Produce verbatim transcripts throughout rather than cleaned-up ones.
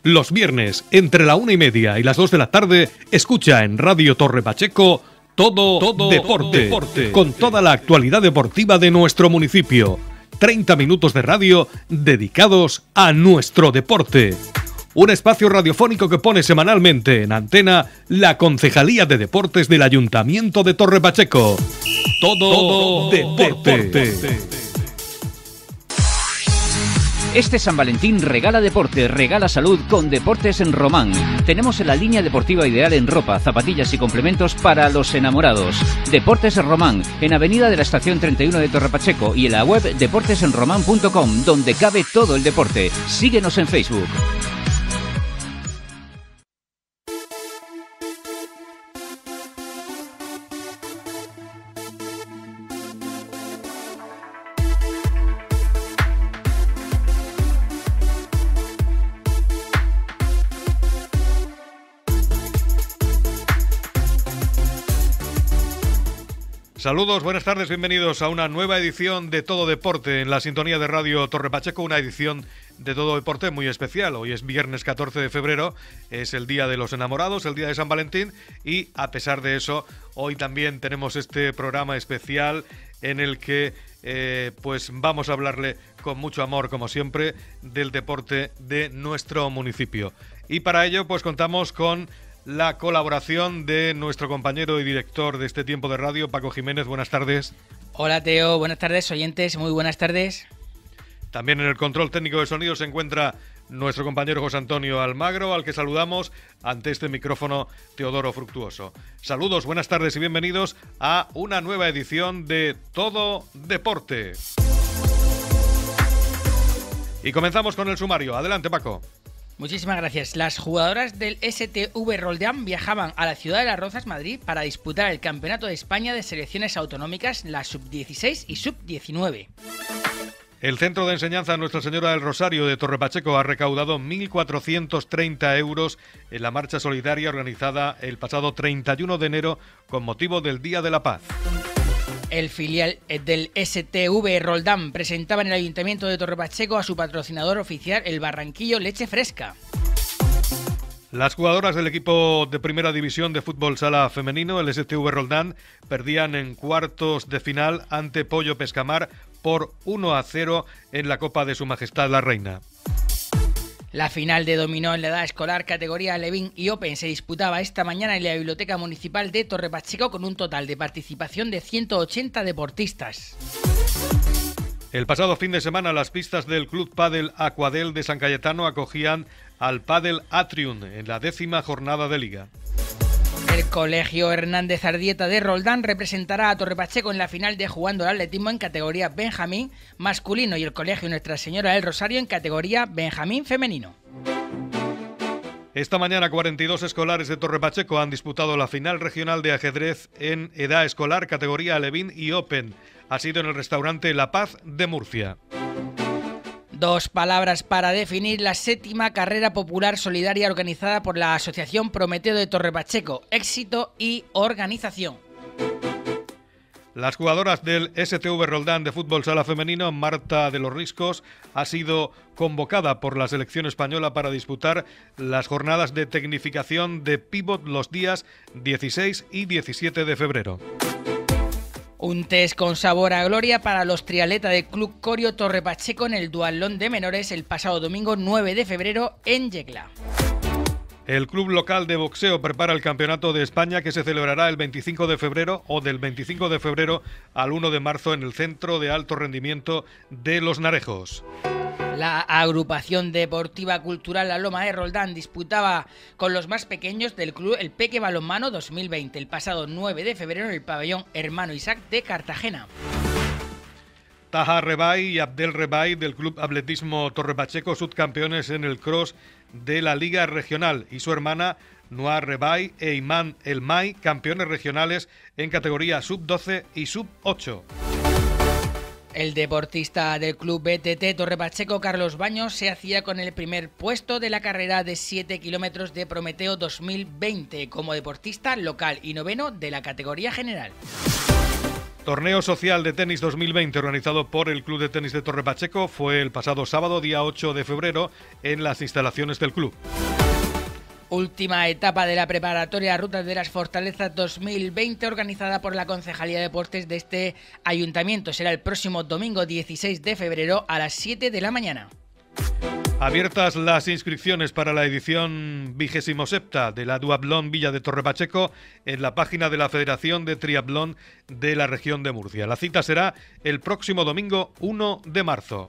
Los viernes, entre la una y media y las dos de la tarde, escucha en Radio Torre Pacheco Todo, todo deporte, deporte, con toda la actualidad deportiva de nuestro municipio. treinta minutos de radio dedicados a nuestro deporte. Un espacio radiofónico que pone semanalmente en antena la Concejalía de Deportes del Ayuntamiento de Torre Pacheco. Todo, todo deporte. deporte. Este San Valentín regala deporte, regala salud con Deportes en Román. Tenemos la línea deportiva ideal en ropa, zapatillas y complementos para los enamorados. Deportes en Román, en Avenida de la Estación treinta y uno de Torre Pacheco y en la web deportes en román punto com, donde cabe todo el deporte. Síguenos en Facebook. Saludos, buenas tardes, bienvenidos a una nueva edición de Todo Deporte en la sintonía de Radio Torre Pacheco, una edición de Todo Deporte muy especial. Hoy es viernes catorce de febrero, es el Día de los Enamorados, el Día de San Valentín, y a pesar de eso, hoy también tenemos este programa especial en el que eh, pues vamos a hablarle con mucho amor, como siempre, del deporte de nuestro municipio. Y para ello, pues contamos con la colaboración de nuestro compañero y director de este tiempo de radio, Paco Jiménez. Buenas tardes. Hola Teo, buenas tardes, oyentes, muy buenas tardes. También en el control técnico de sonido se encuentra nuestro compañero José Antonio Almagro, al que saludamos ante este micrófono Teodoro Fructuoso. Saludos, buenas tardes y bienvenidos a una nueva edición de Todo Deporte. Y comenzamos con el sumario. Adelante, Paco. Muchísimas gracias. Las jugadoras del S T V Roldán viajaban a la ciudad de Las Rozas, Madrid, para disputar el Campeonato de España de Selecciones Autonómicas, la sub dieciséis y sub diecinueve. El Centro de Enseñanza Nuestra Señora del Rosario de Torre Pacheco ha recaudado mil cuatrocientos treinta euros en la marcha solidaria organizada el pasado treinta y uno de enero con motivo del Día de la Paz. El filial del S T V Roldán presentaba en el Ayuntamiento de Torre Pacheco a su patrocinador oficial, el Barranquillo Leche Fresca. Las jugadoras del equipo de Primera División de Fútbol Sala Femenino, el S T V Roldán, perdían en cuartos de final ante Pollo Pescamar por uno a cero en la Copa de Su Majestad la Reina. La final de dominó en la edad escolar categoría Alevín y Open se disputaba esta mañana en la Biblioteca Municipal de Torre Pacheco con un total de participación de ciento ochenta deportistas. El pasado fin de semana las pistas del Club Pádel Aquadel de San Cayetano acogían al Pádel Atrium en la décima jornada de liga. El Colegio Hernández Ardieta de Roldán representará a Torre Pacheco en la final de Jugando al Atletismo en categoría Benjamín masculino y el Colegio Nuestra Señora del Rosario en categoría Benjamín femenino. Esta mañana cuarenta y dos escolares de Torre Pacheco han disputado la final regional de ajedrez en edad escolar categoría Alevín y Open. Ha sido en el restaurante La Paz de Murcia. Dos palabras para definir la séptima carrera popular solidaria organizada por la Asociación Prometeo de Torre Pacheco. Éxito y organización. Las jugadoras del S T V Roldán de Fútbol Sala Femenino, Marta de los Riscos, ha sido convocada por la selección española para disputar las jornadas de tecnificación de pívot los días dieciséis y diecisiete de febrero. Un test con sabor a gloria para los triatletas del Club Corio Torre Pacheco en el duatlón de menores el pasado domingo nueve de febrero en Yecla. El club local de boxeo prepara el Campeonato de España que se celebrará el veinticinco de febrero o del veinticinco de febrero al uno de marzo en el Centro de Alto Rendimiento de Los Narejos. La agrupación deportiva cultural La Loma de Roldán disputaba con los más pequeños del club el Peque Balonmano dos mil veinte el pasado nueve de febrero en el pabellón Hermano Isaac de Cartagena. Taha Rebay y Abdel Rebay del Club Atletismo Torre Pacheco, subcampeones en el cross de la Liga Regional, y su hermana Noah Rebay e Imán El May, campeones regionales en categoría sub doce y sub ocho. El deportista del Club B T T Torre Pacheco, Carlos Baños, se hacía con el primer puesto de la carrera de siete kilómetros de Prometeo dos mil veinte como deportista local y noveno de la categoría general. Torneo social de tenis dos mil veinte organizado por el Club de Tenis de Torre Pacheco fue el pasado sábado, día ocho de febrero, en las instalaciones del club. Última etapa de la preparatoria Rutas de las Fortalezas dos mil veinte organizada por la Concejalía de Deportes de este ayuntamiento. Será el próximo domingo dieciséis de febrero a las siete de la mañana. Abiertas las inscripciones para la edición vigésimo septa de la Duatlón Villa de Torre Pacheco en la página de la Federación de Triatlón de la región de Murcia. La cita será el próximo domingo uno de marzo.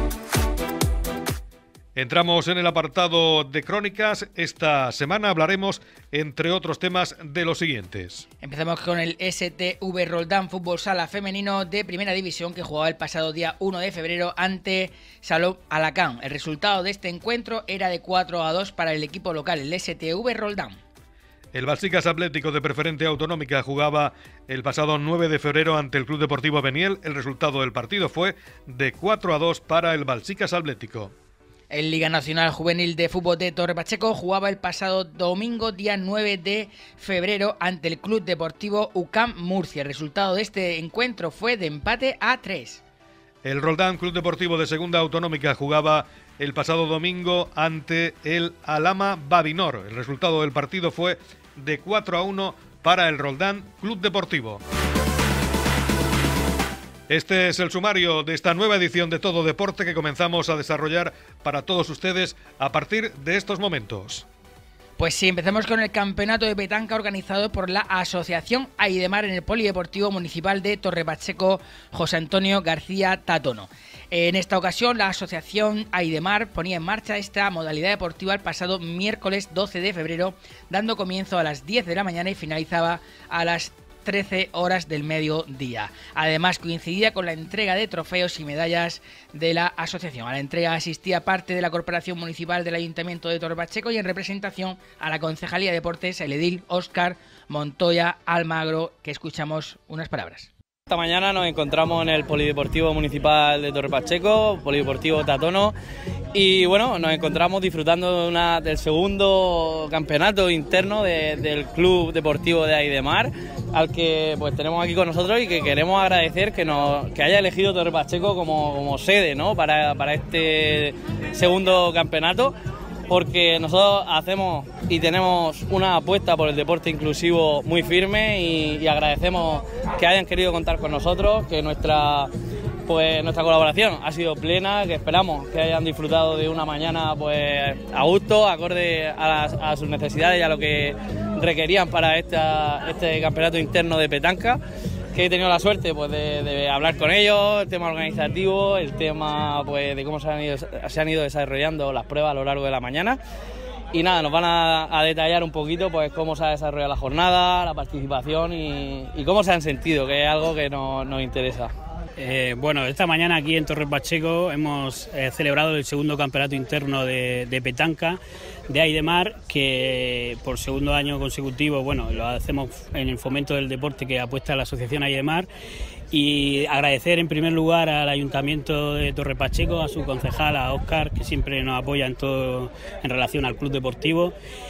Entramos en el apartado de crónicas. Esta semana hablaremos, entre otros temas, de los siguientes. Empezamos con el S T V Roldán Fútbol Sala Femenino de Primera División, que jugaba el pasado día uno de febrero ante Salou Alacant. El resultado de este encuentro era de cuatro a dos para el equipo local, el S T V Roldán. El Balsicas Atlético de Preferente Autonómica jugaba el pasado nueve de febrero ante el Club Deportivo Beniel. El resultado del partido fue de cuatro a dos para el Balsicas Atlético. El Liga Nacional Juvenil de Fútbol de Torre Pacheco jugaba el pasado domingo, día nueve de febrero, ante el Club Deportivo U C A M Murcia. El resultado de este encuentro fue de empate a tres. El Roldán Club Deportivo de Segunda Autonómica jugaba el pasado domingo ante el Alhama Babinor. El resultado del partido fue de cuatro a uno para el Roldán Club Deportivo. Este es el sumario de esta nueva edición de Todo Deporte que comenzamos a desarrollar para todos ustedes a partir de estos momentos. Pues sí, empezamos con el campeonato de petanca organizado por la Asociación Aidemar en el Polideportivo Municipal de Torre Pacheco José Antonio García Tatono. En esta ocasión, la Asociación Aidemar ponía en marcha esta modalidad deportiva el pasado miércoles doce de febrero, dando comienzo a las diez de la mañana y finalizaba a las trece horas del mediodía. Además, coincidía con la entrega de trofeos y medallas de la asociación. A la entrega asistía parte de la Corporación Municipal del Ayuntamiento de Torre Pacheco y en representación a la Concejalía de Deportes, el edil Óscar Montoya Almagro, que escuchamos unas palabras. Esta mañana nos encontramos en el Polideportivo Municipal de Torre Pacheco, Polideportivo Tatono, y bueno, nos encontramos disfrutando de una, del segundo campeonato interno de, del Club Deportivo de Aidemar, al que pues tenemos aquí con nosotros y que queremos agradecer que, nos, que haya elegido Torre Pacheco como, como sede, ¿no?, para, para este segundo campeonato, porque nosotros hacemos y tenemos una apuesta por el deporte inclusivo muy firme y, y agradecemos que hayan querido contar con nosotros, que nuestra pues nuestra colaboración ha sido plena, que esperamos que hayan disfrutado de una mañana pues a gusto, acorde a, las, a sus necesidades y a lo que requerían para esta, este campeonato interno de petanca, que he tenido la suerte pues de, de hablar con ellos, el tema organizativo, el tema pues de cómo se han ido, se han ido desarrollando las pruebas a lo largo de la mañana. Y nada, nos van a, a detallar un poquito pues cómo se ha desarrollado la jornada, la participación y, y cómo se han sentido, que es algo que nos, nos interesa. Eh, bueno, esta mañana aquí en Torre Pacheco hemos eh, celebrado el segundo campeonato interno de, de petanca de Aidemar, que por segundo año consecutivo, bueno, lo hacemos en el fomento del deporte que apuesta a la Asociación Aidemar. Y agradecer en primer lugar al Ayuntamiento de Torre Pacheco, a su concejal, a Óscar, que siempre nos apoya en todo en relación al club deportivo,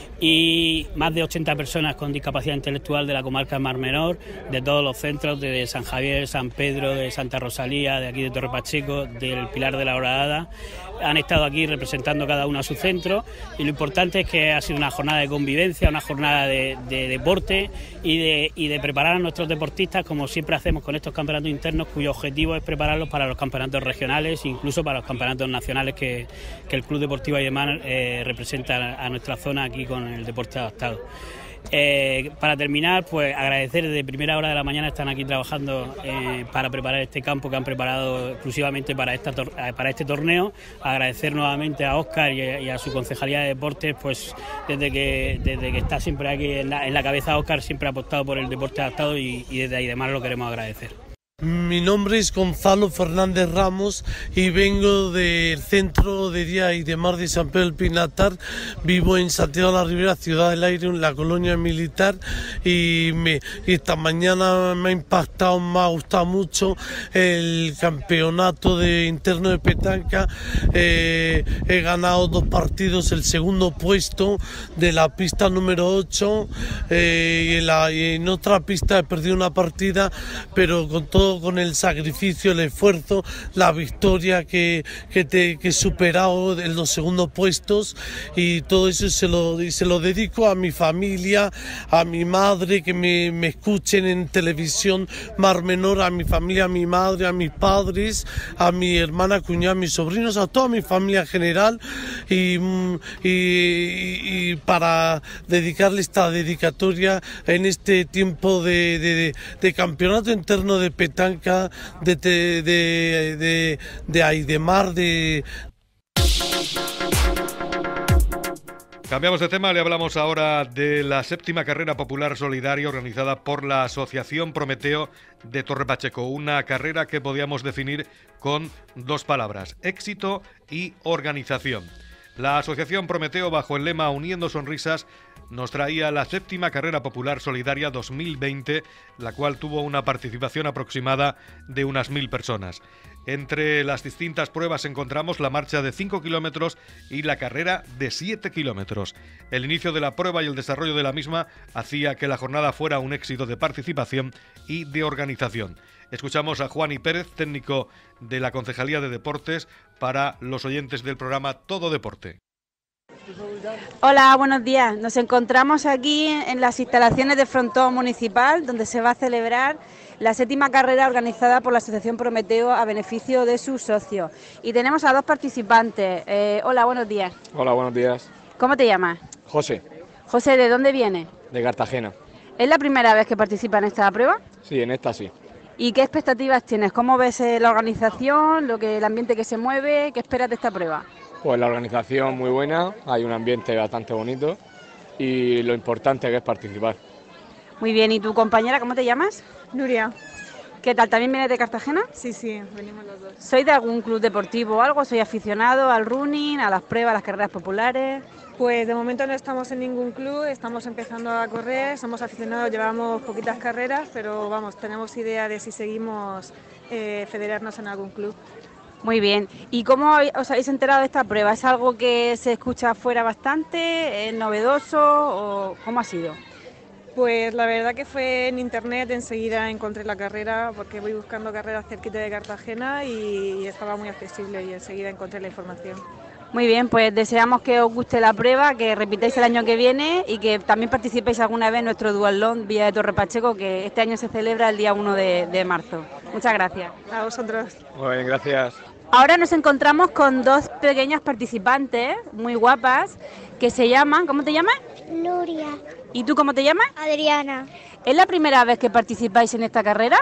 y más de ochenta personas con discapacidad intelectual de la comarca Mar Menor, de todos los centros, de San Javier, San Pedro, de Santa Rosalía, de aquí de Torre Pacheco, del Pilar de la Horadada. Han estado aquí representando cada uno a su centro, y lo importante es que ha sido una jornada de convivencia, una jornada de, de deporte y de, y de preparar a nuestros deportistas, como siempre hacemos con estos campeonatos internos, cuyo objetivo es prepararlos para los campeonatos regionales e incluso para los campeonatos nacionales que, que el Club Deportivo Aidemar eh, representa a nuestra zona aquí con el deporte adaptado. Eh, para terminar, pues agradecer desde primera hora de la mañana, están aquí trabajando eh, para preparar este campo que han preparado exclusivamente para, esta tor para este torneo. Agradecer nuevamente a Óscar y, y a su Concejalía de Deportes, pues desde que, desde que está siempre aquí en la, en la cabeza Óscar, siempre ha apostado por el deporte adaptado y, y desde Aidemar lo queremos agradecer. Mi nombre es Gonzalo Fernández Ramos y vengo del Centro de Día y de Mar de San Pedro del Pinatar. Vivo en Santiago de la Ribera, Ciudad del Aire, en la colonia militar, y, me, y esta mañana me ha impactado, me ha gustado mucho el campeonato de interno de petanca. Eh, he ganado dos partidos, el segundo puesto de la pista número ocho, eh, y, en la, y en otra pista he perdido una partida, pero con todo, con el sacrificio, el esfuerzo, la victoria que, que, te, que he superado en los segundos puestos, y todo eso se lo, se lo dedico a mi familia, a mi madre, que me, me escuchen en televisión Mar Menor, a mi familia, a mi madre, a mis padres, a mi hermana, cuñada, a mis sobrinos, a toda mi familia en general, y, y, y para dedicarle esta dedicatoria en este tiempo de, de, de campeonato interno de petanca, de, de, de, de, de Aidemar, de... Cambiamos de tema, le hablamos ahora de la séptima carrera popular solidaria organizada por la Asociación Prometeo de Torre Pacheco, una carrera que podíamos definir con dos palabras: éxito y organización. La Asociación Prometeo, bajo el lema Uniendo Sonrisas, nos traía la séptima carrera popular solidaria dos mil veinte, la cual tuvo una participación aproximada de unas mil personas. Entre las distintas pruebas encontramos la marcha de cinco kilómetros y la carrera de siete kilómetros. El inicio de la prueba y el desarrollo de la misma hacía que la jornada fuera un éxito de participación y de organización. Escuchamos a Juani Pérez, técnico de la Concejalía de Deportes, para los oyentes del programa Todo Deporte. Hola, buenos días. Nos encontramos aquí en las instalaciones de Frontón Municipal, donde se va a celebrar la séptima carrera organizada por la Asociación Prometeo a beneficio de sus socios. Y tenemos a dos participantes. Eh, hola, buenos días. Hola, buenos días. ¿Cómo te llamas? José. José, ¿de dónde vienes? De Cartagena. ¿Es la primera vez que participas en esta prueba? Sí, en esta sí. ¿Y qué expectativas tienes? ¿Cómo ves eh, la organización, lo que, el ambiente que se mueve? ¿Qué esperas de esta prueba? Pues la organización muy buena, hay un ambiente bastante bonito y lo importante que es participar. Muy bien, ¿y tu compañera cómo te llamas? Nuria. ¿Qué tal? ¿También vienes de Cartagena? Sí, sí, venimos los dos. ¿Sois de algún club deportivo o algo? ¿Soy aficionado al running, a las pruebas, a las carreras populares? Pues de momento no estamos en ningún club, estamos empezando a correr, somos aficionados, llevamos poquitas carreras, pero vamos, tenemos idea de si seguimos eh, federarnos en algún club. Muy bien. ¿Y cómo os habéis enterado de esta prueba? ¿Es algo que se escucha afuera bastante? ¿Es novedoso o cómo ha sido? Pues la verdad que fue en internet, enseguida encontré la carrera porque voy buscando carreras cerquita de Cartagena y estaba muy accesible y enseguida encontré la información. Muy bien, pues deseamos que os guste la prueba, que repitáis el año que viene y que también participéis alguna vez en nuestro Duatlón Vía de Torre Pacheco, que este año se celebra el día uno de, de marzo. Muchas gracias. A vosotros. Muy bien, gracias. Ahora nos encontramos con dos pequeñas participantes muy guapas que se llaman... ¿Cómo te llamas? Nuria. ¿Y tú cómo te llamas? Adriana. ¿Es la primera vez que participáis en esta carrera?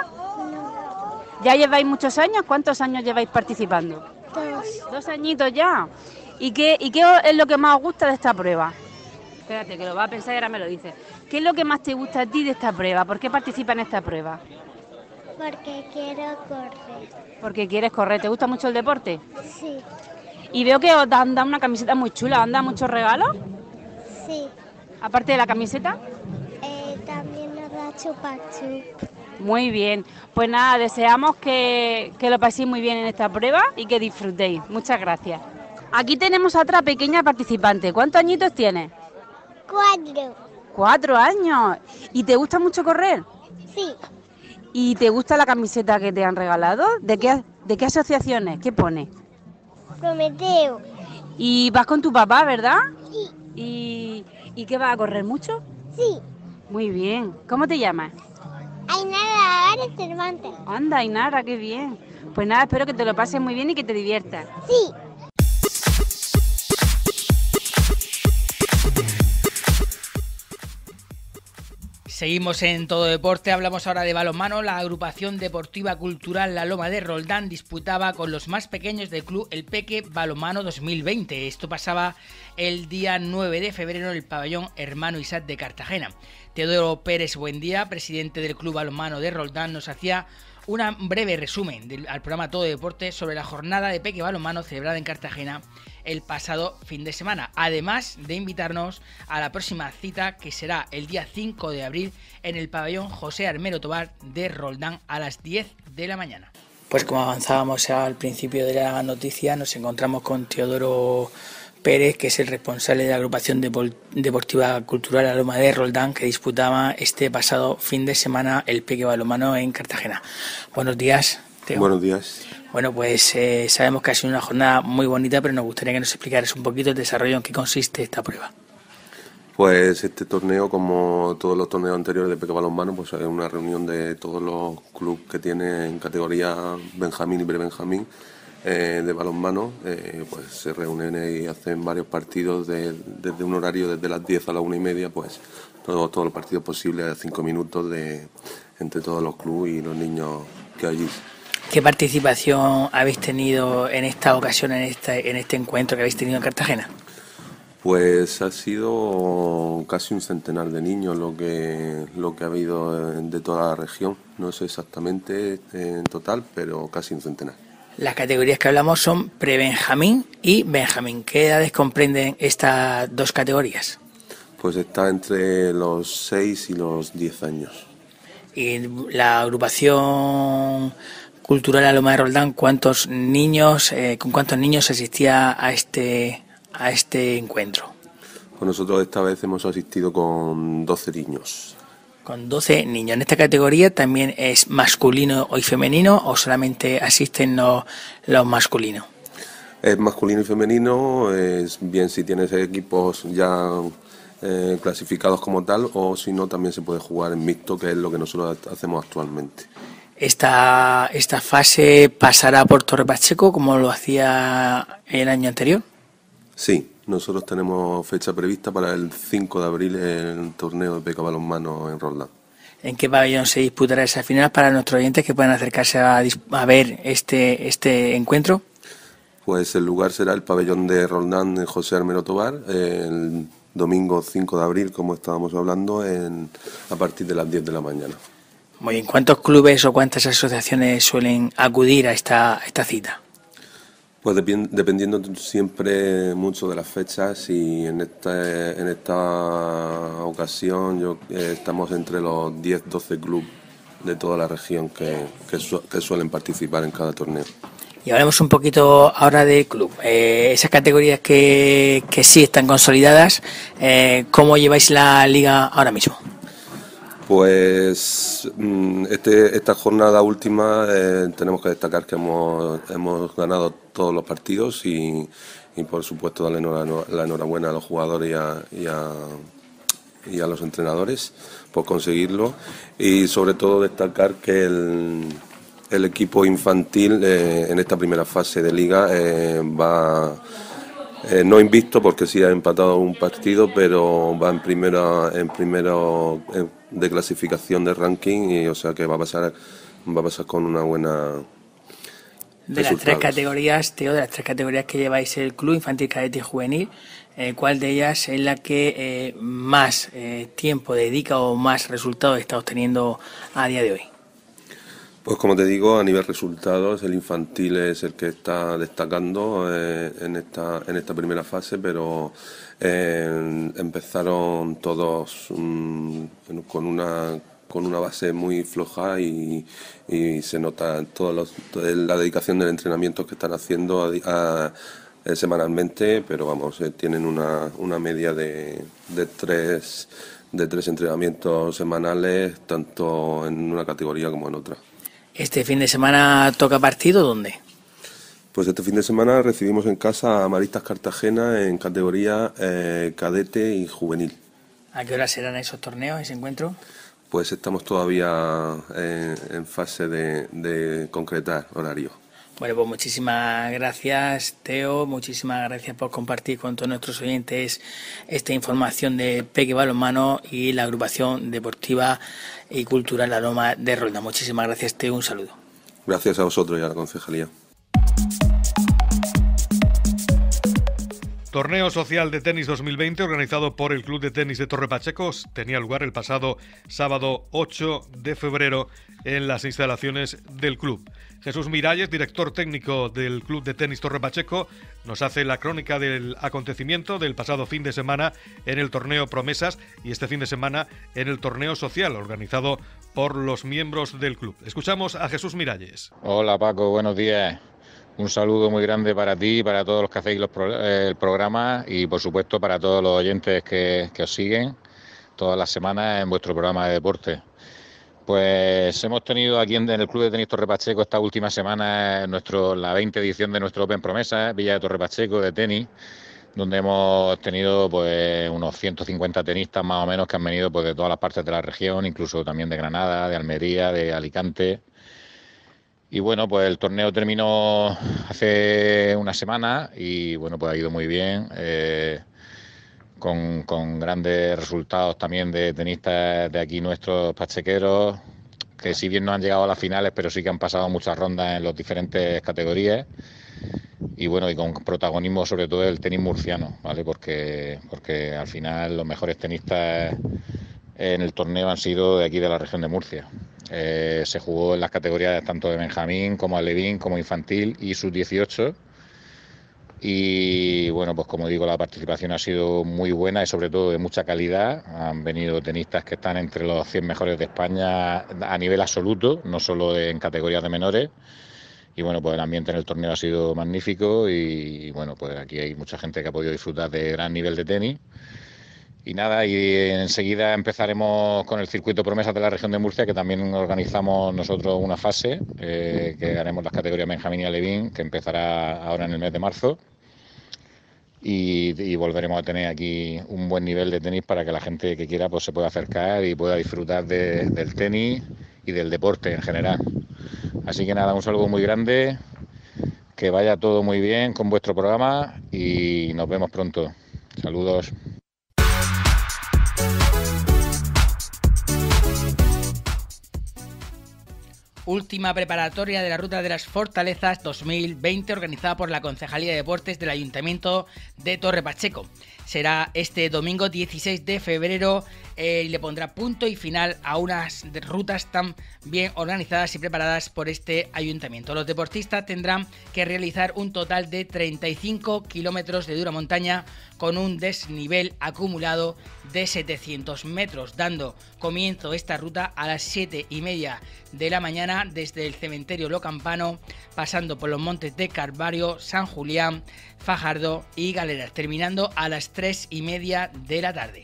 No. ¿Ya lleváis muchos años? ¿Cuántos años lleváis participando? Dos. Dos añitos ya. ¿Y qué, ¿Y qué es lo que más os gusta de esta prueba? Espérate, que lo vas a pensar y ahora me lo dices. ¿Qué es lo que más te gusta a ti de esta prueba? ¿Por qué participas en esta prueba? Porque quiero correr. Porque quieres correr. ¿Te gusta mucho el deporte? Sí. Y veo que os dan, dan una camiseta muy chula. ¿Os dan muchos regalos? Sí. Aparte de la camiseta. Eh, también nos da chupa chup. Muy bien. Pues nada, deseamos que, que lo paséis muy bien en esta prueba y que disfrutéis. Muchas gracias. Aquí tenemos a otra pequeña participante. ¿Cuántos añitos tienes? Cuatro. Cuatro años. ¿Y te gusta mucho correr? Sí. ¿Y te gusta la camiseta que te han regalado? ¿De qué, de qué asociaciones? ¿Qué pone? Prometeo. Y vas con tu papá, ¿verdad? Sí. ¿Y, ¿y qué vas a correr mucho? Sí. Muy bien. ¿Cómo te llamas? Ainara Álvarez Cervantes. Anda, Ainara, qué bien. Pues nada, espero que te lo pases muy bien y que te diviertas. Sí. Seguimos en Todo Deporte, hablamos ahora de balonmano. La agrupación deportiva cultural La Loma de Roldán disputaba con los más pequeños del club el Peque Balonmano dos mil veinte. Esto pasaba el día nueve de febrero en el pabellón Hermano Isaac de Cartagena. Teodoro Pérez Buendía, presidente del club balonmano de Roldán, nos hacía un breve resumen del, al programa Todo de Deporte sobre la jornada de Peque Balonmano celebrada en Cartagena el pasado fin de semana, además de invitarnos a la próxima cita, que será el día cinco de abril en el pabellón José Armero Tobar de Roldán a las diez de la mañana. Pues como avanzábamos al principio de la noticia, nos encontramos con Teodoro Pérez, que es el responsable de la agrupación deportiva cultural La Loma de Roldán, que disputaba este pasado fin de semana el Peque Balonmano en Cartagena. Buenos días, Teo. Buenos días. Bueno, pues eh, sabemos que ha sido una jornada muy bonita, pero nos gustaría que nos explicaras un poquito el desarrollo, en qué consiste esta prueba. Pues este torneo, como todos los torneos anteriores de Peque Balonmano, pues es una reunión de todos los clubes que tienen categoría Benjamín y Pre-Benjamín eh, de balonmano, eh, pues se reúnen y hacen varios partidos de, desde un horario desde las diez a la una y media, pues todos, todos los partidos posibles a cinco minutos de, entre todos los clubes y los niños que hay allí. ¿Qué participación habéis tenido en esta ocasión, en este, en este encuentro que habéis tenido en Cartagena? Pues ha sido casi un centenar de niños lo que lo que ha habido de toda la región. No sé exactamente en total, pero casi un centenar. Las categorías que hablamos son pre-Benjamín y Benjamín. ¿Qué edades comprenden estas dos categorías? Pues está entre los seis y los diez años. ¿Y la agrupación cultural La Loma de Roldán, cuántos niños, eh, con cuántos niños asistía a este a este encuentro? Pues nosotros esta vez hemos asistido con doce niños. Con doce niños. ¿En esta categoría también es masculino y femenino o solamente asisten los, los masculinos? Es masculino y femenino, es bien si tienes equipos ya eh, clasificados como tal, o si no también se puede jugar en mixto, que es lo que nosotros hacemos actualmente. ¿Esta, esta fase pasará por Torre Pacheco como lo hacía el año anterior? Sí, nosotros tenemos fecha prevista para el cinco de abril el torneo de Peque Balonmano en Roldán. ¿En qué pabellón se disputará esa final para nuestros oyentes que puedan acercarse a, a ver este, este encuentro? Pues el lugar será el pabellón de Roldán en José Armero Tobar, el domingo cinco de abril, como estábamos hablando, en, a partir de las diez de la mañana. Muy bien, ¿cuántos clubes o cuántas asociaciones suelen acudir a esta, a esta cita? Pues dependiendo siempre mucho de las fechas, y en esta, en esta ocasión yo, eh, estamos entre los diez doce clubes de toda la región que, que, su, que suelen participar en cada torneo. Y hablemos un poquito ahora del club. Eh, esas categorías que, que sí están consolidadas, eh, ¿cómo lleváis la liga ahora mismo? Pues este, esta jornada última eh, tenemos que destacar que hemos, hemos ganado todos los partidos y, y por supuesto darle la enhorabuena a los jugadores y a, y a, y a los entrenadores por conseguirlo, y sobre todo destacar que el, el equipo infantil eh, en esta primera fase de liga eh, va... Eh, no invicto porque sí ha empatado un partido, pero va en primera en primero de clasificación de ranking, y o sea que va a pasar va a pasar con una buena de las tres categorías, Teo, de las tres categorías que lleváis el club infantil, cadete y juvenil, eh, ¿cuál de ellas es la que eh, más eh, tiempo dedica o más resultados está obteniendo a día de hoy? Pues como te digo, a nivel resultados, el infantil es el que está destacando eh, en esta en esta primera fase, pero eh, empezaron todos um, con una con una base muy floja, y, y se nota todos los, toda la dedicación del entrenamiento que están haciendo a, a, a, semanalmente, pero vamos, eh, tienen una, una media de, de tres de tres entrenamientos semanales, tanto en una categoría como en otra. ¿Este fin de semana toca partido dónde? Pues este fin de semana recibimos en casa a Maristas Cartagena en categoría eh, cadete y juvenil. ¿A qué hora serán esos torneos, ese encuentro? Pues estamos todavía eh, en fase de, de concretar horario. Bueno, pues muchísimas gracias, Teo, muchísimas gracias por compartir con todos nuestros oyentes esta información de Peque Balonmano y la agrupación deportiva y cultural La Loma de Roldán. Muchísimas gracias, Teo, un saludo. Gracias a vosotros y a la concejalía. Torneo Social de Tenis dos mil veinte organizado por el Club de Tenis de Torre Pacheco tenía lugar el pasado sábado ocho de febrero en las instalaciones del club. Jesús Miralles, director técnico del Club de Tenis Torre Pacheco, nos hace la crónica del acontecimiento del pasado fin de semana en el torneo Promesas y este fin de semana en el torneo social organizado por los miembros del club. Escuchamos a Jesús Miralles. Hola Paco, buenos días. Un saludo muy grande para ti, para todos los que hacéis los pro, eh, el programa y por supuesto para todos los oyentes que, que os siguen todas las semanas en vuestro programa de deporte. Pues hemos tenido aquí en el Club de Tenis Torre Pacheco esta última semana nuestro, la veinte edición de nuestro Open Promesa, Villa de Torre Pacheco de tenis, donde hemos tenido pues unos ciento cincuenta tenistas más o menos que han venido pues, de todas las partes de la región, incluso también de Granada, de Almería, de Alicante. Y bueno, pues el torneo terminó hace una semana y bueno, pues ha ido muy bien, eh, con, con grandes resultados también de tenistas de aquí nuestros pachequeros, que si bien no han llegado a las finales, pero sí que han pasado muchas rondas en las diferentes categorías. Y bueno, y con protagonismo sobre todo el tenis murciano, ¿vale? Porque, porque al final los mejores tenistas en el torneo han sido de aquí de la región de Murcia. Eh, se jugó en las categorías tanto de Benjamín como Alevín, como infantil y sub dieciocho. Y bueno, pues como digo, la participación ha sido muy buena y sobre todo de mucha calidad. Han venido tenistas que están entre los cien mejores de España a nivel absoluto, no solo en categorías de menores. Y bueno, pues el ambiente en el torneo ha sido magnífico y bueno, pues aquí hay mucha gente que ha podido disfrutar de gran nivel de tenis. Y nada, y enseguida empezaremos con el circuito Promesas de la región de Murcia, que también organizamos nosotros una fase, eh, que haremos las categorías Benjamín y Alevín, que empezará ahora en el mes de marzo. Y, y volveremos a tener aquí un buen nivel de tenis para que la gente que quiera pues se pueda acercar y pueda disfrutar de, del tenis y del deporte en general. Así que nada, un saludo muy grande, que vaya todo muy bien con vuestro programa y nos vemos pronto. Saludos. Última preparatoria de la Ruta de las Fortalezas dos mil veinte organizada por la Concejalía de Deportes del Ayuntamiento de Torre Pacheco. Será este domingo dieciséis de febrero eh, y le pondrá punto y final a unas rutas tan bien organizadas y preparadas por este ayuntamiento. Los deportistas tendrán que realizar un total de treinta y cinco kilómetros de dura montaña con un desnivel acumulado de setecientos metros, dando comienzo esta ruta a las siete y media de la mañana desde el cementerio Lo Campano, pasando por los montes de Carvario, San Julián, Fajardo y Galeras, terminando a las tres y media de la tarde.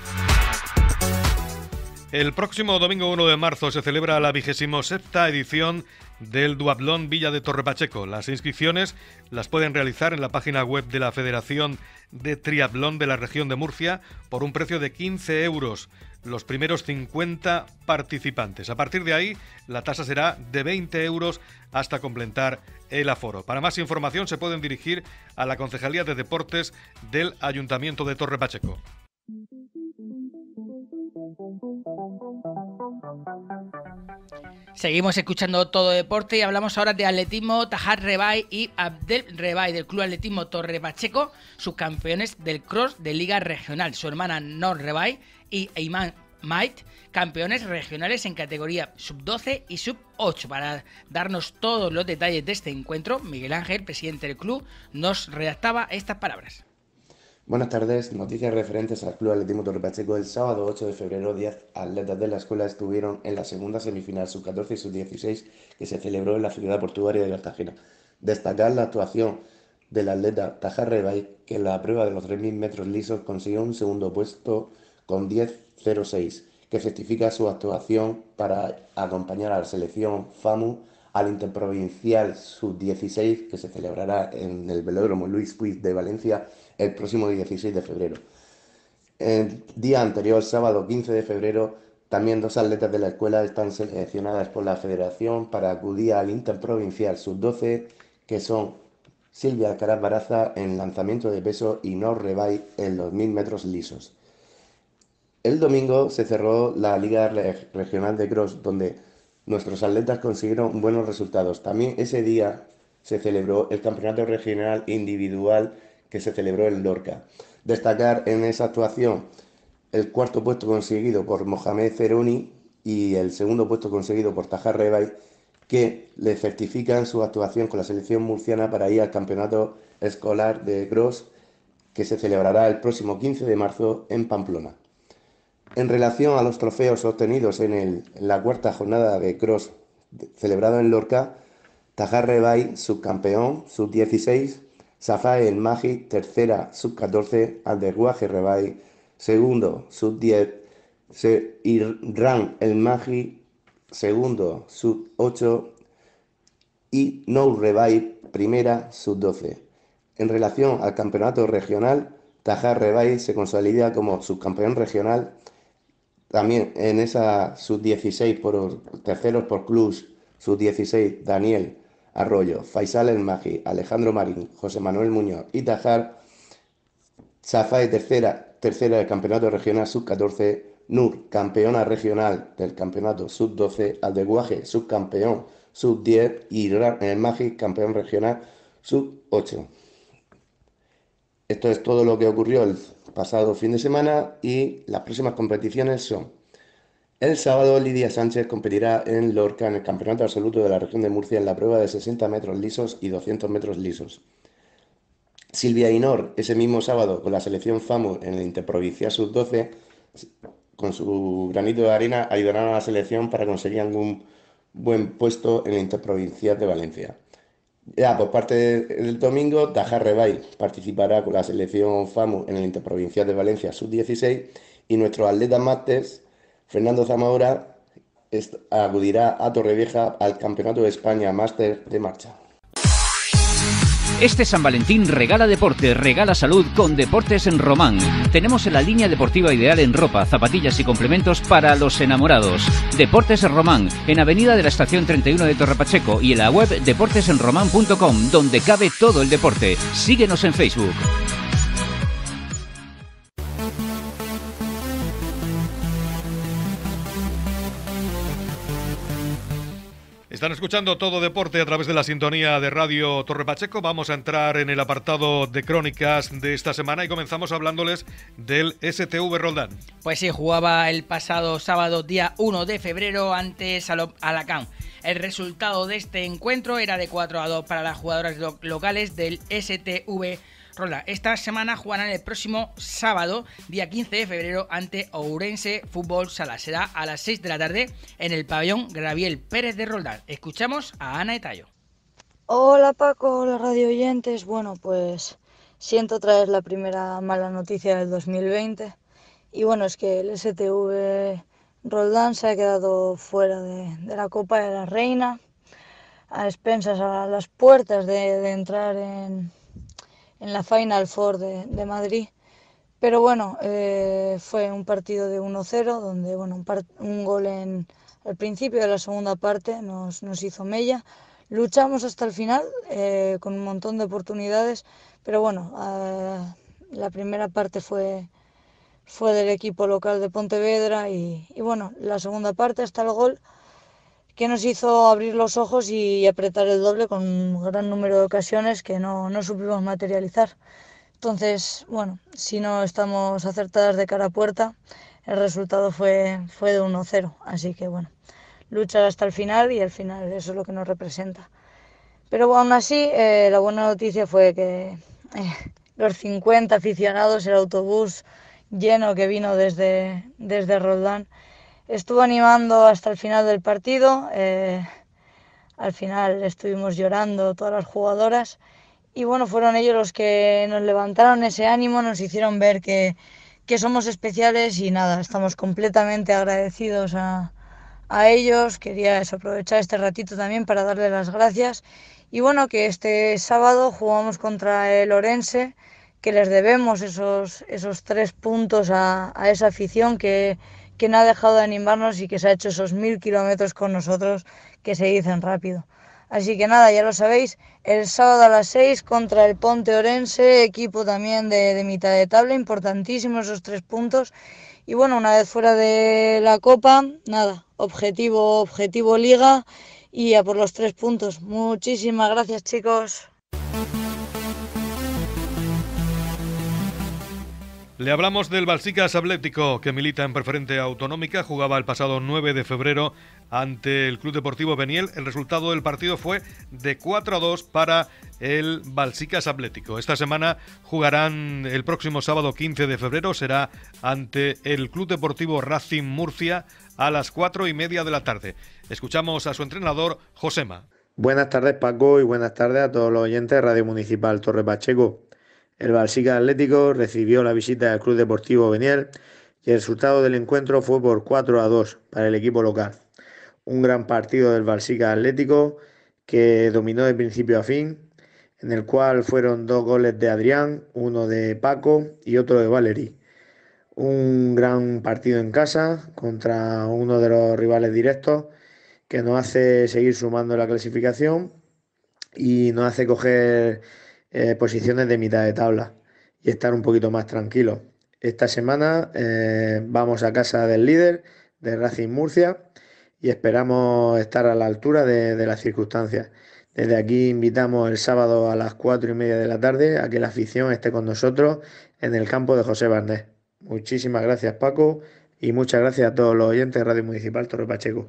El próximo domingo uno de marzo se celebra la vigésima sexta edición del Duatlón Villa de Torre Pacheco. Las inscripciones las pueden realizar en la página web de la Federación de Triatlón de la región de Murcia por un precio de quince euros. Los primeros cincuenta participantes. A partir de ahí, la tasa será de veinte euros hasta completar el aforo. Para más información se pueden dirigir a la Concejalía de Deportes del Ayuntamiento de Torre Pacheco. Seguimos escuchando Todo Deporte y hablamos ahora de atletismo. Tajar Rebay y Abdel Rebay del Club Atletismo Torre Pacheco, subcampeones del cross de Liga Regional. Su hermana Nor Rebay y Eiman Mait, campeones regionales en categoría sub doce y sub ocho. Para darnos todos los detalles de este encuentro, Miguel Ángel, presidente del club, nos redactaba estas palabras. Buenas tardes, noticias referentes al Club Atletismo Torre Pacheco. El sábado ocho de febrero, diez atletas de la escuela estuvieron en la segunda semifinal sub catorce y sub dieciséis que se celebró en la ciudad portuaria de Cartagena. Destacar la actuación del atleta Tajar Rebay, que en la prueba de los tres mil metros lisos consiguió un segundo puesto con diez cero seis, que certifica su actuación para acompañar a la selección FAMU al Interprovincial sub dieciséis que se celebrará en el Velódromo Luis Puig de Valencia el próximo dieciséis de febrero. El día anterior, sábado quince de febrero, también dos atletas de la escuela están seleccionadas por la Federación para acudir al Interprovincial sub doce, que son Silvia Alcaraz Baraza en lanzamiento de peso y Nor Rebay en los mil metros lisos. El domingo se cerró la Liga Regional de Cross, donde nuestros atletas consiguieron buenos resultados. También ese día se celebró el Campeonato Regional Individual, que se celebró en Lorca. Destacar en esa actuación el cuarto puesto conseguido por Mohamed Zerouni y el segundo puesto conseguido por Tajar Rebay, que le certifican su actuación con la selección murciana para ir al campeonato escolar de cross que se celebrará el próximo quince de marzo en Pamplona. En relación a los trofeos obtenidos en, el, en la cuarta jornada de cross celebrado en Lorca, Tajar Rebay, subcampeón, sub dieciséis, Safae El Magi, tercera, sub catorce, Alderguaje Rebay, segundo, sub diez, Irán El Magi, segundo, sub ocho y Nou Rebay, primera, sub doce. En relación al campeonato regional, Tajar Rebay se consolida como subcampeón regional. También en esa sub dieciséis, por terceros por Cluj, sub dieciséis, Daniel Arroyo, Faisal El Magi, Alejandro Marín, José Manuel Muñoz y Tajar. Safae tercera, tercera del campeonato regional sub catorce, Nur, campeona regional del campeonato sub doce, Aldeguaje, subcampeón sub diez y El Magi, campeón regional sub ocho. Esto es todo lo que ocurrió el pasado fin de semana y las próximas competiciones son: el sábado Lidia Sánchez competirá en Lorca en el Campeonato Absoluto de la Región de Murcia en la prueba de sesenta metros lisos y doscientos metros lisos. Silvia Ainor, ese mismo sábado con la selección FAMU en el Interprovincial sub doce, con su granito de arena ayudarán a la selección para conseguir algún buen puesto en el Interprovincial de Valencia. Ya por parte del domingo, Tajar Rebay participará con la selección FAMU en el Interprovincial de Valencia sub dieciséis y nuestro atleta másters Fernando Zamora acudirá a Torrevieja al Campeonato de España Máster de marcha. Este San Valentín regala deporte, regala salud con Deportes en Román. Tenemos la línea deportiva ideal en ropa, zapatillas y complementos para los enamorados. Deportes en Román, en Avenida de la Estación treinta y uno de Torre Pacheco y en la web deportes en román punto com, donde cabe todo el deporte. Síguenos en Facebook. Están escuchando Todo Deporte a través de la sintonía de Radio Torre Pacheco. Vamos a entrar en el apartado de crónicas de esta semana y comenzamos hablándoles del S T V Roldán. Pues sí, jugaba el pasado sábado día uno de febrero ante Salop Alacant. El resultado de este encuentro era de cuatro a dos para las jugadoras lo- locales del S T V Roldán. Esta semana jugarán el próximo sábado, día quince de febrero, ante Ourense Fútbol Sala. Será a las seis de la tarde en el pabellón Gabriel Pérez de Roldán. Escuchamos a Ana Etayo. Hola Paco, hola radio oyentes. Bueno, pues siento traer la primera mala noticia del dos mil veinte. Y bueno, es que el S T V Roldán se ha quedado fuera de, de la Copa de la Reina, a expensas, a las puertas de, de entrar en, en la Final Four de, de Madrid. Pero bueno, eh, fue un partido de uno cero, donde bueno, un, par- un gol en, al principio de la segunda parte nos, nos hizo mella. Luchamos hasta el final eh, con un montón de oportunidades, pero bueno, eh, la primera parte fue, fue del equipo local de Pontevedra y, y bueno, la segunda parte hasta el gol que nos hizo abrir los ojos y apretar el doble con un gran número de ocasiones que no, no supimos materializar. Entonces, bueno, si no estamos acertadas de cara a puerta, el resultado fue, fue de uno cero. Así que bueno, luchar hasta el final y al final eso es lo que nos representa. Pero aún así, eh, la buena noticia fue que eh, los cincuenta aficionados, el autobús lleno que vino desde, desde Roldán, estuvo animando hasta el final del partido. Eh, al final estuvimos llorando todas las jugadoras y bueno, fueron ellos los que nos levantaron ese ánimo, nos hicieron ver que, que somos especiales y nada, estamos completamente agradecidos a, a ellos. Quería eso, aprovechar este ratito también para darles las gracias y bueno, que este sábado jugamos contra el Ourense, que les debemos esos, esos tres puntos a, a esa afición que que no ha dejado de animarnos y que se ha hecho esos mil kilómetros con nosotros que se dicen rápido. Así que nada, ya lo sabéis, el sábado a las seis contra el Ponte Ourense, equipo también de, de mitad de tabla, importantísimos esos tres puntos. Y bueno, una vez fuera de la Copa, nada, objetivo, objetivo Liga y a por los tres puntos. Muchísimas gracias, chicos. Le hablamos del Balsicas Atlético, que milita en Preferente Autonómica. Jugaba el pasado nueve de febrero ante el Club Deportivo Beniel. El resultado del partido fue de cuatro a dos para el Balsicas Atlético. Esta semana jugarán el próximo sábado quince de febrero. Será ante el Club Deportivo Racing Murcia a las cuatro y media de la tarde. Escuchamos a su entrenador, Josema. Buenas tardes, Paco, y buenas tardes a todos los oyentes de Radio Municipal Torre Pacheco. El Balsicas Atlético recibió la visita del Club Deportivo Beniel y el resultado del encuentro fue por cuatro a dos para el equipo local. Un gran partido del Balsicas Atlético que dominó de principio a fin, en el cual fueron dos goles de Adrián, uno de Paco y otro de Valery. Un gran partido en casa contra uno de los rivales directos que nos hace seguir sumando la clasificación y nos hace coger Eh, posiciones de mitad de tabla y estar un poquito más tranquilos. Esta semana eh, vamos a casa del líder, de Racing Murcia, y esperamos estar a la altura de, de las circunstancias. Desde aquí invitamos el sábado a las cuatro y media de la tarde a que la afición esté con nosotros en el campo de José Barnés. Muchísimas gracias, Paco, y muchas gracias a todos los oyentes de Radio Municipal Torre Pacheco.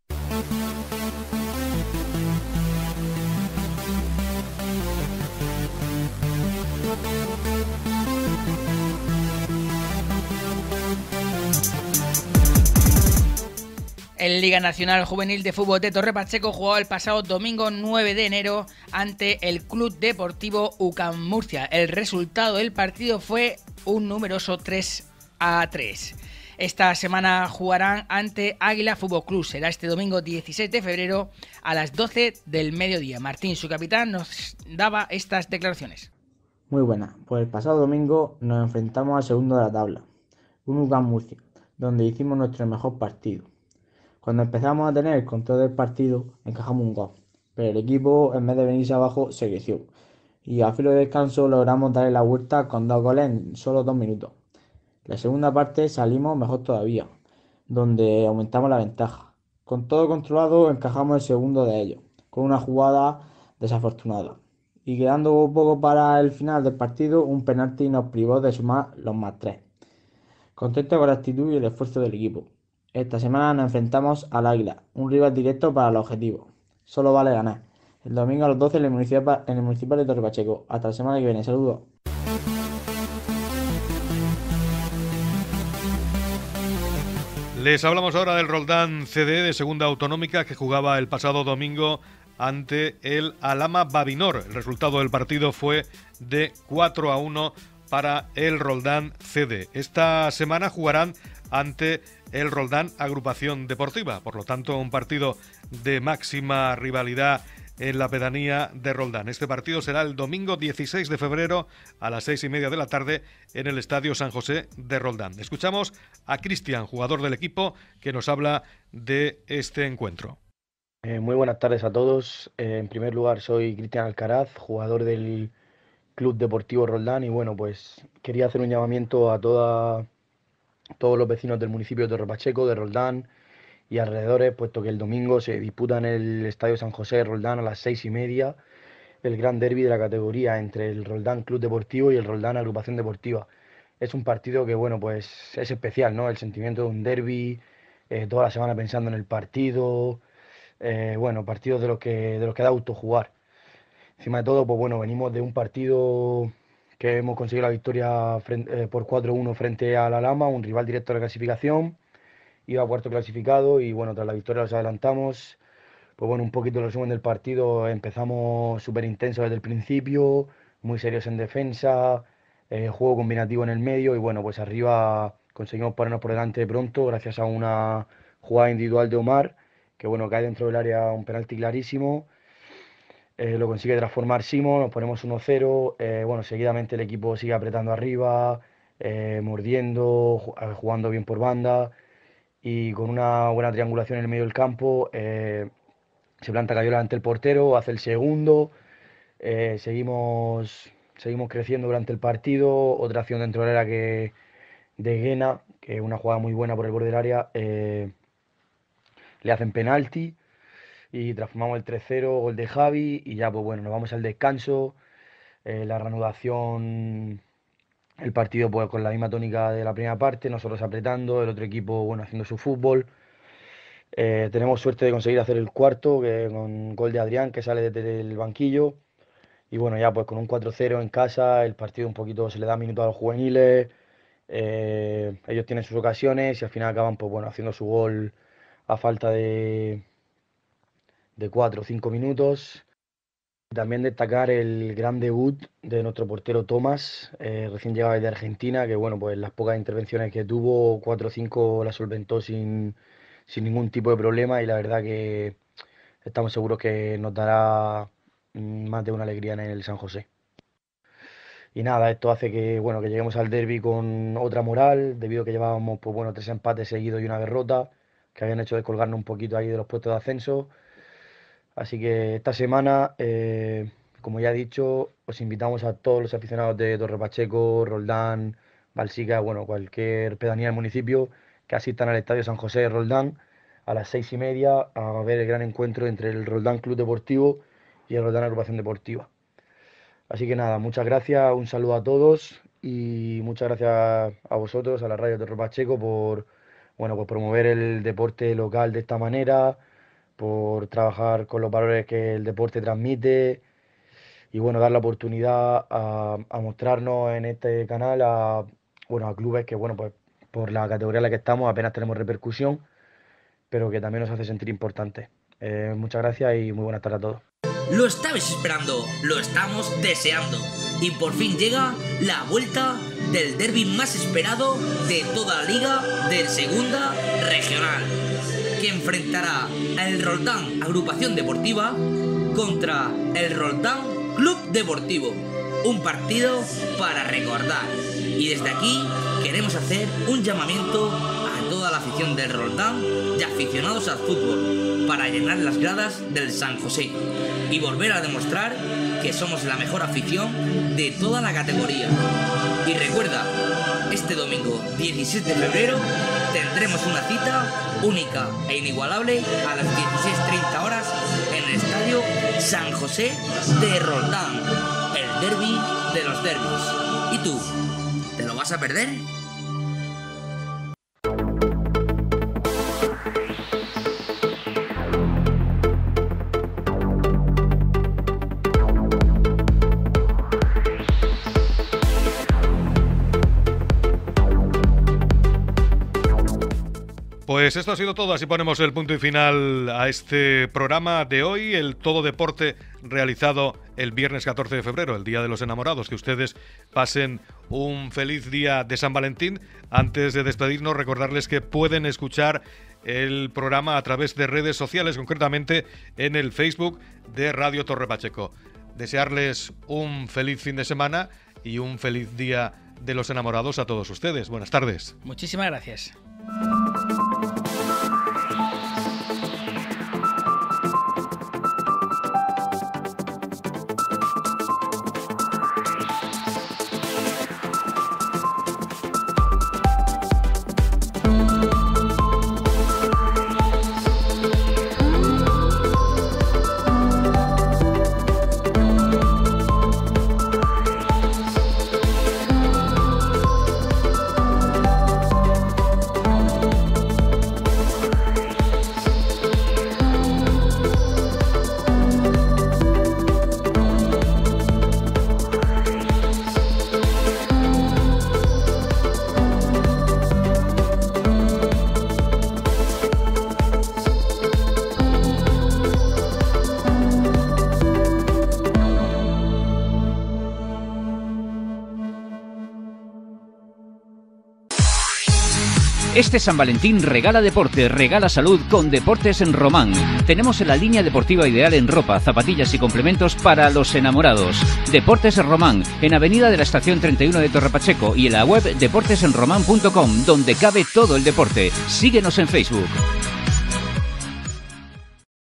El Liga Nacional Juvenil de Fútbol de Torre Pacheco jugó el pasado domingo nueve de enero ante el Club Deportivo U C A M Murcia. El resultado del partido fue un numeroso tres a tres. Esta semana jugarán ante Águila Fútbol Club. Será este domingo dieciséis de febrero a las doce del mediodía. Martín, su capitán, nos daba estas declaraciones. Muy buena. Pues el pasado domingo nos enfrentamos al segundo de la tabla, un U C A M Murcia, donde hicimos nuestro mejor partido. Cuando empezamos a tener el control del partido, encajamos un gol, pero el equipo, en vez de venirse abajo, se creció. Y a filo de descanso logramos darle la vuelta con dos goles en solo dos minutos. La segunda parte salimos mejor todavía, donde aumentamos la ventaja. Con todo controlado, encajamos el segundo de ellos, con una jugada desafortunada. Y quedando poco para el final del partido, un penalti nos privó de sumar los más tres. Contento con la actitud y el esfuerzo del equipo. Esta semana nos enfrentamos al Águila, un rival directo para el objetivo. Solo vale ganar. El domingo a las doce en el municipal, en el municipal de Torre Pacheco. Hasta la semana que viene. Saludos. Les hablamos ahora del Roldán C D de Segunda Autonómica, que jugaba el pasado domingo ante el Alhama Babinor. El resultado del partido fue de cuatro a uno para el Roldán C D. Esta semana jugarán ante el Roldán Agrupación Deportiva, por lo tanto un partido de máxima rivalidad en la pedanía de Roldán. Este partido será el domingo dieciséis de febrero a las seis y media de la tarde en el Estadio San José de Roldán. Escuchamos a Cristian, jugador del equipo, que nos habla de este encuentro. Eh, muy buenas tardes a todos. Eh, en primer lugar, soy Cristian Alcaraz, jugador del Club Deportivo Roldán, y bueno, pues quería hacer un llamamiento a toda todos los vecinos del municipio de Torre Pacheco, de Roldán y alrededores, puesto que el domingo se disputa en el Estadio San José de Roldán a las seis y media el gran derbi de la categoría entre el Roldán Club Deportivo y el Roldán Agrupación Deportiva. Es un partido que, bueno, pues es especial, ¿no? El sentimiento de un derbi, eh, toda la semana pensando en el partido, eh, bueno, partidos de los que de los que da gusto jugar. Encima de todo, pues bueno, venimos de un partido que hemos conseguido la victoria frente, eh, por cuatro a uno frente a la Lama, un rival directo de la clasificación. Iba cuarto clasificado y bueno, tras la victoria los adelantamos. Pues bueno, un poquito el resumen del partido. Empezamos súper intenso desde el principio, muy serios en defensa, eh, juego combinativo en el medio y bueno, pues arriba conseguimos ponernos por delante pronto gracias a una jugada individual de Omar, que bueno, cae dentro del área un penalti clarísimo. Eh, lo consigue transformar Simo, nos ponemos uno cero, eh, bueno, seguidamente el equipo sigue apretando arriba, eh, mordiendo, jugando bien por banda y con una buena triangulación en el medio del campo, eh, se planta Cayola ante el portero, hace el segundo, eh, seguimos, seguimos creciendo durante el partido, otra acción dentro del área que, de Guena, que es una jugada muy buena por el borde del área, eh, le hacen penalti. Y transformamos el tres cero, gol de Javi, y ya pues bueno, nos vamos al descanso, eh, la reanudación el partido pues con la misma tónica de la primera parte, nosotros apretando, el otro equipo bueno haciendo su fútbol. Eh, tenemos suerte de conseguir hacer el cuarto, que con gol de Adrián, que sale desde el banquillo. Y bueno, ya pues con un cuatro cero en casa, el partido un poquito se le da minutos a los juveniles. Eh, ellos tienen sus ocasiones y al final acaban pues bueno haciendo su gol a falta de, de cuatro o cinco minutos. También destacar el gran debut de nuestro portero Tomás, eh, recién llegado de Argentina, que bueno, pues las pocas intervenciones que tuvo, cuatro o cinco las solventó sin, sin ningún tipo de problema, y la verdad que estamos seguros que nos dará más de una alegría en el San José. Y nada, esto hace que bueno que lleguemos al derbi con otra moral, debido a que llevábamos pues bueno tres empates seguidos y una derrota, que habían hecho descolgarnos un poquito ahí de los puestos de ascenso. Así que esta semana, eh, como ya he dicho, os invitamos a todos los aficionados de Torre Pacheco, Roldán, Balsica, bueno, cualquier pedanía del municipio, que asistan al Estadio San José de Roldán a las seis y media a ver el gran encuentro entre el Roldán Club Deportivo y el Roldán Agrupación Deportiva. Así que nada, muchas gracias, un saludo a todos y muchas gracias a vosotros, a la radio Torre Pacheco, por, bueno, por promover el deporte local de esta manera, por trabajar con los valores que el deporte transmite y bueno, dar la oportunidad a, a mostrarnos en este canal a, bueno, a clubes que bueno, pues por la categoría en la que estamos apenas tenemos repercusión, pero que también nos hace sentir importantes. Eh, muchas gracias y muy buenas tardes a todos. Lo estabais esperando, lo estamos deseando y por fin llega la vuelta del derbi más esperado de toda la liga de Segunda Regional, que enfrentará al Roldán Agrupación Deportiva contra el Roldán Club Deportivo. Un partido para recordar. Y desde aquí queremos hacer un llamamiento a toda la afición del Roldán y aficionados al fútbol para llenar las gradas del San José y volver a demostrar que somos la mejor afición de toda la categoría. Y recuerda, este domingo dieciséis de febrero tendremos una cita única e inigualable a las dieciséis treinta horas en el Estadio San José de Roldán, el derbi de los derbis. ¿Y tú? ¿Te lo vas a perder? Pues esto ha sido todo, así ponemos el punto y final a este programa de hoy, el Todo Deporte realizado el viernes catorce de febrero, el Día de los Enamorados. Que ustedes pasen un feliz día de San Valentín. Antes de despedirnos, recordarles que pueden escuchar el programa a través de redes sociales, concretamente en el Facebook de Radio Torre Pacheco. Desearles un feliz fin de semana y un feliz Día de los Enamorados a todos ustedes. Buenas tardes. Muchísimas gracias. Este San Valentín regala deporte, regala salud con Deportes en Román. Tenemos la línea deportiva ideal en ropa, zapatillas y complementos para los enamorados. Deportes en Román, en Avenida de la Estación treinta y uno de Torre Pacheco y en la web deportes en román punto com, donde cabe todo el deporte. Síguenos en Facebook.